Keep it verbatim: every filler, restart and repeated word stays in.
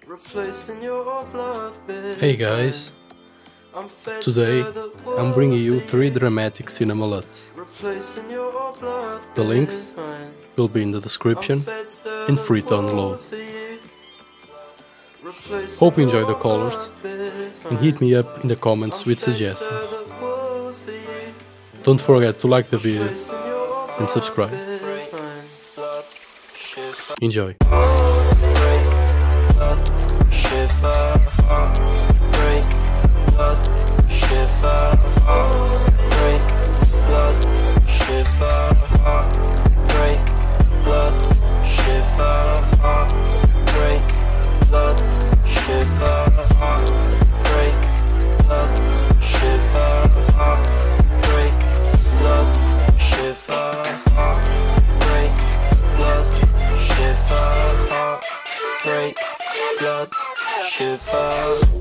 Hey guys, today I'm bringing you three dramatic cinema Lut'S. The links will be in the description and free to download. Hope you enjoy the colors and hit me up in the comments with suggestions. Don't forget to like the video and subscribe. Enjoy. Shiver, break, blood, shiver, break, blood, shiver, break, blood, shiver, break, blood, shiver, break, blood, shiver, break, blood, shiver, break, blood, shiver, break, blood, shiver.